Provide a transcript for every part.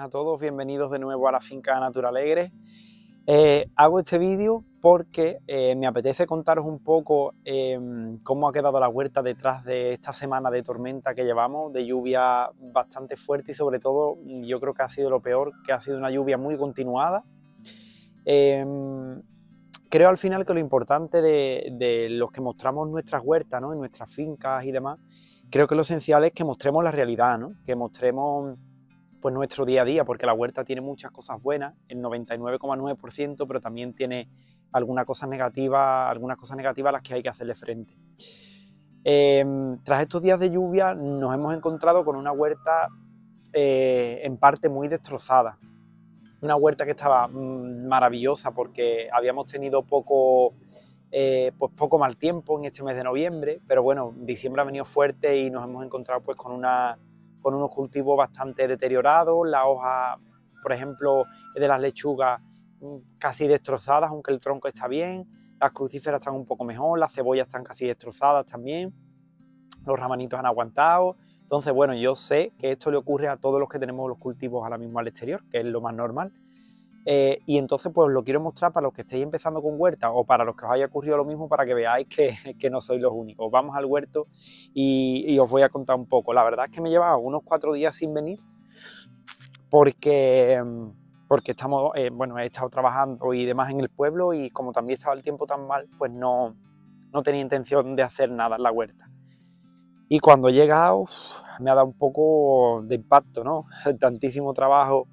buenas a todos, bienvenidos de nuevo a la finca Naturalegre. Hago este vídeo porque me apetece contaros un poco cómo ha quedado la huerta detrás de esta semana de tormenta que llevamos, de lluvia bastante fuerte y sobre todo yo creo que ha sido lo peor, que ha sido una lluvia muy continuada. Creo al final que lo importante de los que mostramos nuestras huertas, ¿no?, en nuestras fincas y demás, creo que lo esencial es que mostremos la realidad, ¿no?, que mostremos pues nuestro día a día, porque la huerta tiene muchas cosas buenas, el 99,9%, pero también tiene algunas cosas negativas a las que hay que hacerle frente. Tras estos días de lluvia nos hemos encontrado con una huerta en parte muy destrozada. Una huerta que estaba maravillosa porque habíamos tenido poco mal tiempo en este mes de noviembre, pero bueno, diciembre ha venido fuerte y nos hemos encontrado pues con unos cultivos bastante deteriorados, la hoja, por ejemplo, de las lechugas casi destrozadas, aunque el tronco está bien, las crucíferas están un poco mejor, las cebollas están casi destrozadas también, los ramanitos han aguantado. Entonces, bueno, yo sé que esto le ocurre a todos los que tenemos los cultivos ahora mismo al exterior, que es lo más normal. Y entonces pues lo quiero mostrar para los que estéis empezando con huerta o para los que os haya ocurrido lo mismo, para que veáis que no sois los únicos. Vamos al huerto y os voy a contar un poco. La verdad es que me llevaba unos 4 días sin venir porque estamos, bueno, he estado trabajando y demás en el pueblo, y como también estaba el tiempo tan mal, pues no tenía intención de hacer nada en la huerta. Y cuando he llegado me ha dado un poco de impacto, ¿no? Tantísimo trabajo.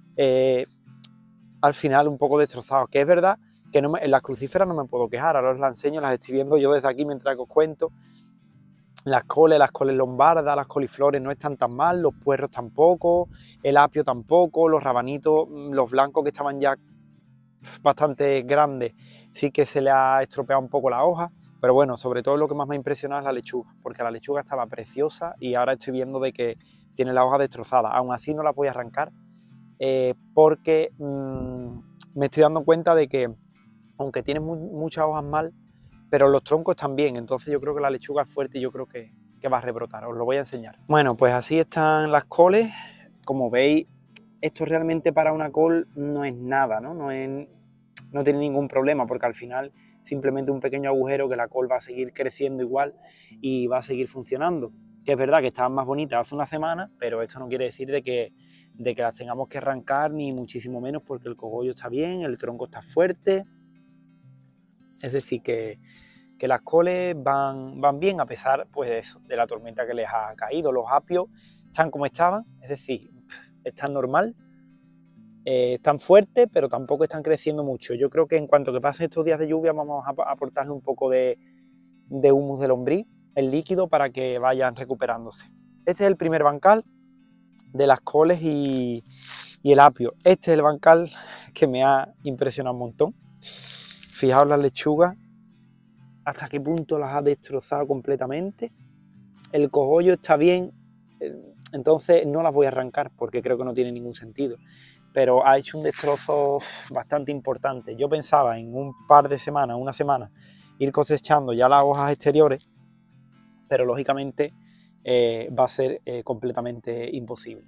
Al final un poco destrozado, que es verdad que en las crucíferas no me puedo quejar, ahora os las enseño, las estoy viendo yo desde aquí mientras que os cuento. Las coles lombardas, las coliflores no están tan mal, los puerros tampoco, el apio tampoco, los rabanitos, los blancos que estaban ya bastante grandes, sí que se le ha estropeado un poco la hoja, pero bueno, sobre todo lo que más me ha impresionado es la lechuga, porque la lechuga estaba preciosa y ahora estoy viendo de que tiene la hoja destrozada. Aún así no la voy a arrancar, porque me estoy dando cuenta de que aunque tiene muchas hojas mal, pero los troncos están bien, entonces yo creo que la lechuga es fuerte y yo creo que va a rebrotar. Os lo voy a enseñar. Bueno, pues así están las coles. Como veis, esto realmente para una col no es nada, ¿no? No tiene ningún problema, porque al final simplemente un pequeño agujero que la col va a seguir creciendo igual y va a seguir funcionando. Que es verdad que estaban más bonitas hace una semana, pero esto no quiere decir de que las tengamos que arrancar, ni muchísimo menos, porque el cogollo está bien, el tronco está fuerte. Es decir, que las coles van bien, a pesar pues eso, de la tormenta que les ha caído. Los apios están como estaban, es decir, están normal, están fuertes, pero tampoco están creciendo mucho. Yo creo que en cuanto que pasen estos días de lluvia vamos a aportarle un poco de humus de lombriz, el líquido, para que vayan recuperándose. Este es el primer bancal de las coles y el apio. Este es el bancal que me ha impresionado un montón. Fijaos las lechugas, hasta qué punto las ha destrozado completamente. El cogollo está bien, entonces no las voy a arrancar porque creo que no tiene ningún sentido, pero ha hecho un destrozo bastante importante. Yo pensaba en un par de semanas, una semana, ir cosechando ya las hojas exteriores, pero lógicamente va a ser completamente imposible.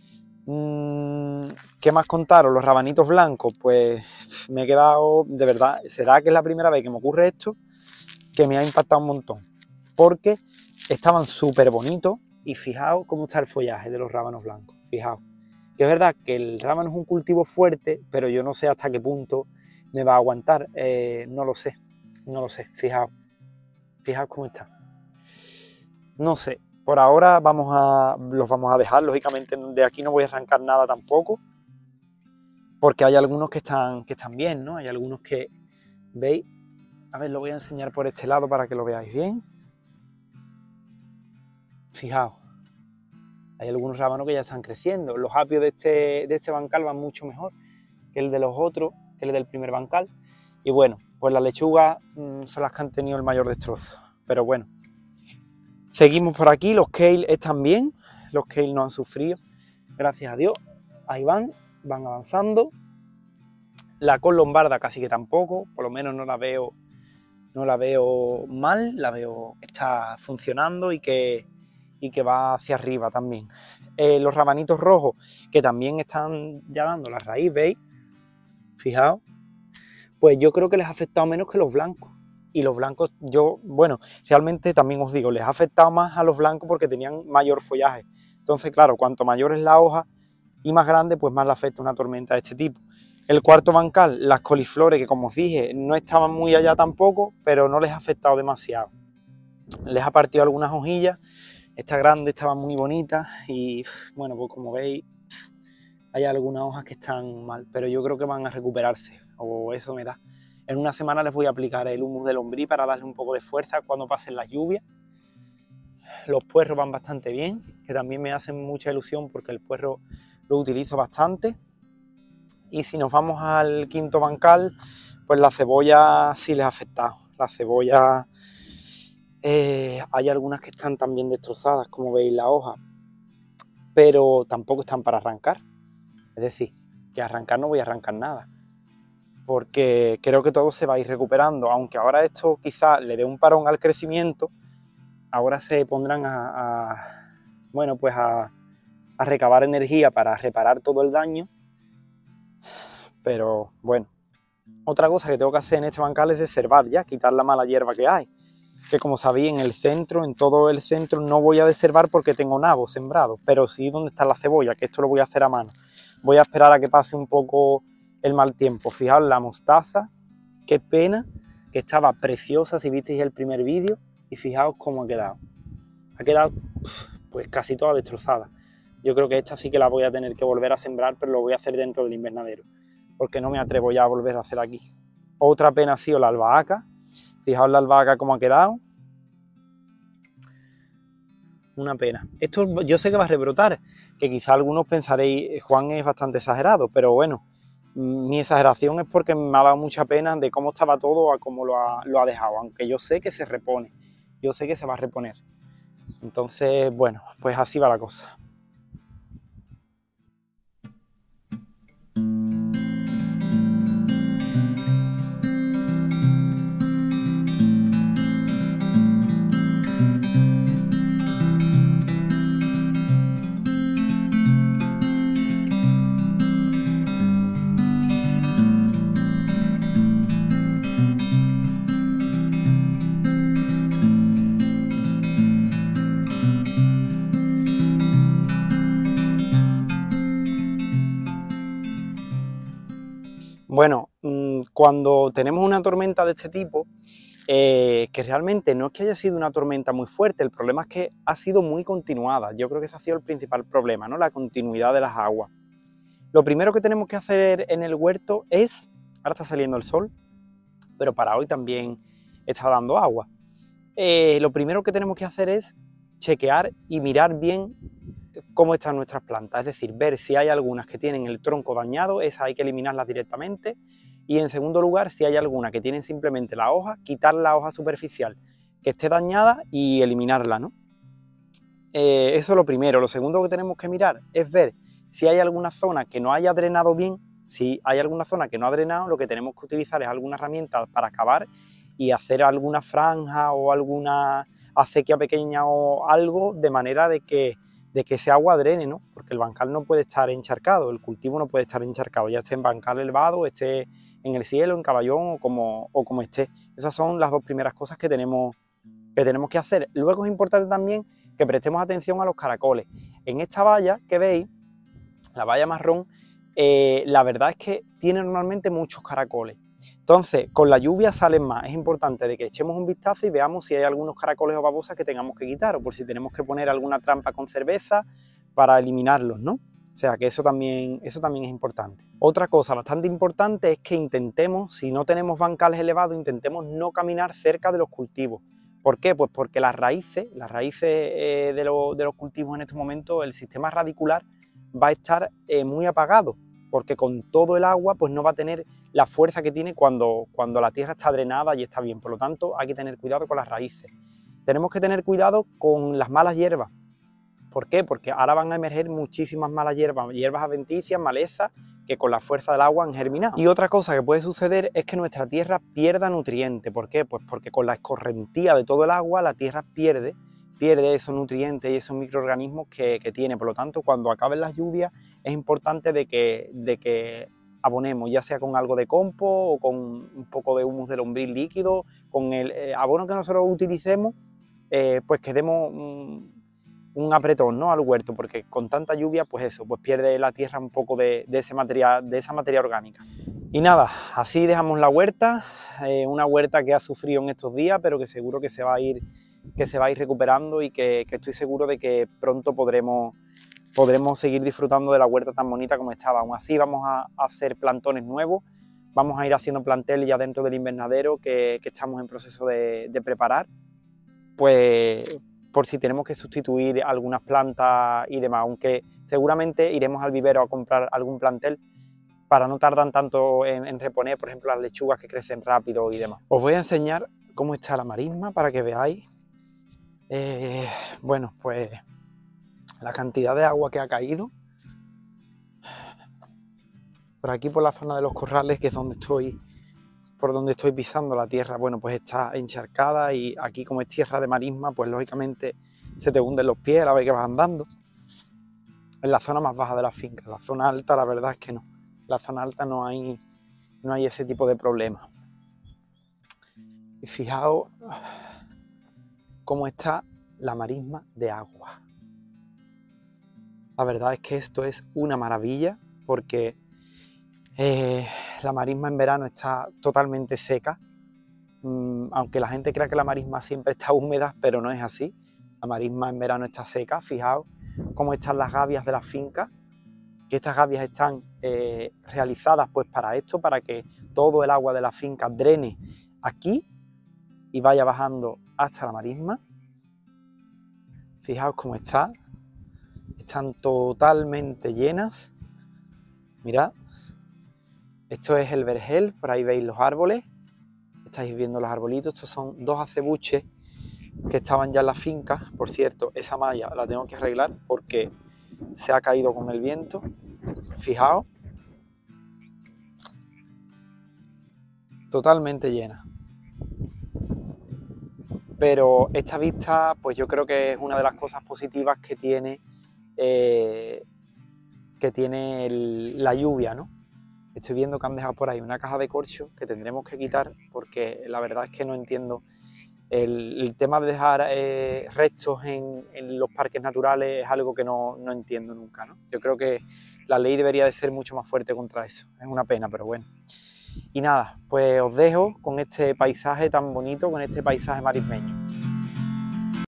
¿Qué más contaros? Los rabanitos blancos, pues me he quedado, de verdad, será que es la primera vez que me ocurre esto, que me ha impactado un montón, porque estaban súper bonitos. Y fijaos cómo está el follaje de los rábanos blancos. Fijaos que es verdad que el rábano es un cultivo fuerte, pero yo no sé hasta qué punto me va a aguantar. No lo sé. Fijaos cómo está. No sé, por ahora los vamos a dejar. Lógicamente de aquí no voy a arrancar nada tampoco, porque hay algunos que están bien, ¿no? Hay algunos que, ¿veis? A ver, lo voy a enseñar por este lado para que lo veáis bien. Fijaos, hay algunos rábanos que ya están creciendo. Los apios de este bancal van mucho mejor que el de los otros, que el del primer bancal. Y bueno, pues las lechugas son las que han tenido el mayor destrozo. Pero bueno, seguimos por aquí. Los kale están bien, los kale no han sufrido, gracias a Dios. Ahí van avanzando. La col lombarda casi que tampoco, por lo menos no la veo mal, la veo que está funcionando y que y que va hacia arriba también. Los rabanitos rojos, que también están ya dando la raíz, ¿veis? Fijaos, pues yo creo que les ha afectado menos que los blancos. Y los blancos, bueno, realmente también os digo, les ha afectado más a los blancos porque tenían mayor follaje. Entonces, claro, cuanto mayor es la hoja y más grande, pues más le afecta una tormenta de este tipo. El cuarto bancal, las coliflores, que como os dije, no estaban muy allá tampoco, pero no les ha afectado demasiado. Les ha partido algunas hojillas, esta grande estaba muy bonita y, bueno, pues como veis, hay algunas hojas que están mal, pero yo creo que van a recuperarse, o eso me da. En una semana les voy a aplicar el humus de lombriz para darle un poco de fuerza cuando pasen las lluvias. Los puerros van bastante bien, que también me hacen mucha ilusión porque el puerro lo utilizo bastante. Y si nos vamos al quinto bancal, pues la cebolla sí les ha afectado. La cebolla, hay algunas que están también destrozadas, como veis la hoja, pero tampoco están para arrancar. Es decir, que arrancar no voy a arrancar nada, porque creo que todo se va a ir recuperando, aunque ahora esto quizá le dé un parón al crecimiento. Ahora se pondrán bueno, pues a recabar energía para reparar todo el daño, pero bueno. Otra cosa que tengo que hacer en este bancal es desherbar ya, quitar la mala hierba que hay, que como sabéis en todo el centro no voy a desherbar porque tengo nabos sembrados, pero sí donde está la cebolla, que esto lo voy a hacer a mano. Voy a esperar a que pase un poco el mal tiempo. Fijaos la mostaza, qué pena, que estaba preciosa si visteis el primer vídeo, y fijaos cómo ha quedado. Ha quedado pues casi toda destrozada. Yo creo que esta sí que la voy a tener que volver a sembrar, pero lo voy a hacer dentro del invernadero, porque no me atrevo ya a volver a hacer aquí. Otra pena ha sido la albahaca. Fijaos la albahaca cómo ha quedado. Una pena. Esto yo sé que va a rebrotar, que quizá algunos pensaréis, Juan es bastante exagerado, pero bueno, mi exageración es porque me ha dado mucha pena de cómo estaba todo a cómo lo ha dejado, aunque yo sé que se repone, yo sé que se va a reponer. Entonces, bueno, pues así va la cosa. Bueno, cuando tenemos una tormenta de este tipo, que realmente no es que haya sido una tormenta muy fuerte, el problema es que ha sido muy continuada. Yo creo que ese ha sido el principal problema, ¿no? La continuidad de las aguas. Lo primero que tenemos que hacer en el huerto es, ahora está saliendo el sol, pero para hoy también está dando agua. Lo primero que tenemos que hacer es chequear y mirar bien cómo están nuestras plantas, es decir, ver si hay algunas que tienen el tronco dañado, esas hay que eliminarlas directamente, y en segundo lugar, si hay alguna que tienen simplemente la hoja, quitar la hoja superficial que esté dañada y eliminarla, ¿no? Eso es lo primero. Lo segundo que tenemos que mirar es ver si hay alguna zona que no haya drenado bien. Si hay alguna zona que no ha drenado, lo que tenemos que utilizar es alguna herramienta para cavar y hacer alguna franja o alguna acequia pequeña o algo, de manera de que ese agua drene, ¿no? Porque el bancal no puede estar encharcado, el cultivo no puede estar encharcado, ya esté en bancal elevado, esté en el cielo, en caballón o como esté. Esas son las dos primeras cosas que tenemos que hacer. Luego es importante también que prestemos atención a los caracoles. En esta valla que veis, la valla marrón, la verdad es que tiene normalmente muchos caracoles. Entonces, con la lluvia salen más. Es importante de que echemos un vistazo y veamos si hay algunos caracoles o babosas que tengamos que quitar, o por si tenemos que poner alguna trampa con cerveza para eliminarlos, ¿no? O sea, que eso también es importante. Otra cosa bastante importante es que intentemos, si no tenemos bancales elevados, intentemos no caminar cerca de los cultivos. ¿Por qué? Pues porque las raíces de los cultivos en estos momentos, el sistema radicular va a estar muy apagado, porque con todo el agua pues no va a tener la fuerza que tiene cuando la tierra está drenada y está bien. Por lo tanto, hay que tener cuidado con las raíces. Tenemos que tener cuidado con las malas hierbas. ¿Por qué? Porque ahora van a emerger muchísimas malas hierbas, hierbas adventicias, malezas, que con la fuerza del agua han germinado. Y otra cosa que puede suceder es que nuestra tierra pierda nutriente. ¿Por qué? Pues porque con la escorrentía de todo el agua la tierra pierde pierde esos nutrientes y esos microorganismos que tiene. Por lo tanto, cuando acaben las lluvias es importante de que abonemos, ya sea con algo de compost o con un poco de humus de lombriz líquido, con el abono que nosotros utilicemos, pues que demos un apretón, ¿no?, al huerto, porque con tanta lluvia, pues eso, pues pierde la tierra un poco de ese material, de esa materia orgánica. Y nada, así dejamos la huerta, una huerta que ha sufrido en estos días, pero que seguro que se va a ir recuperando, y que estoy seguro de que pronto podremos seguir disfrutando de la huerta tan bonita como estaba. Aún así vamos a hacer plantones nuevos, vamos a ir haciendo plantel ya dentro del invernadero que estamos en proceso de preparar, pues por si tenemos que sustituir algunas plantas y demás, aunque seguramente iremos al vivero a comprar algún plantel para no tardar tanto en reponer, por ejemplo, las lechugas que crecen rápido y demás. Os voy a enseñar cómo está la marisma para que veáis, bueno, pues la cantidad de agua que ha caído. Por aquí, por la zona de los corrales, que es por donde estoy pisando la tierra, bueno, pues está encharcada, y aquí, como es tierra de marisma, pues lógicamente se te hunden los pies a la vez que vas andando. En la zona más baja de la finca, la zona alta, la verdad es que no. En la zona alta no hay ese tipo de problema. Y fijaos cómo está la marisma de agua. La verdad es que esto es una maravilla, porque la marisma en verano está totalmente seca, aunque la gente crea que la marisma siempre está húmeda, pero no es así. La marisma en verano está seca. Fijaos cómo están las gavias de la finca, que estas gavias están realizadas pues para esto, para que todo el agua de la finca drene aquí y vaya bajando hasta la marisma. Fijaos cómo están totalmente llenas. Mirad, esto es el vergel, por ahí veis los árboles, estáis viendo los arbolitos. Estos son 2 acebuches que estaban ya en la finca. Por cierto, esa malla la tengo que arreglar porque se ha caído con el viento. Fijaos, totalmente llena. Pero esta vista, pues yo creo que es una de las cosas positivas que tiene la lluvia, ¿no? Estoy viendo que han dejado por ahí una caja de corcho que tendremos que quitar, porque la verdad es que no entiendo el tema de dejar restos en los parques naturales. Es algo que no entiendo nunca, ¿no? Yo creo que la ley debería de ser mucho más fuerte contra eso. Es una pena, pero bueno. Y nada, pues os dejo con este paisaje tan bonito, con este paisaje marismeño.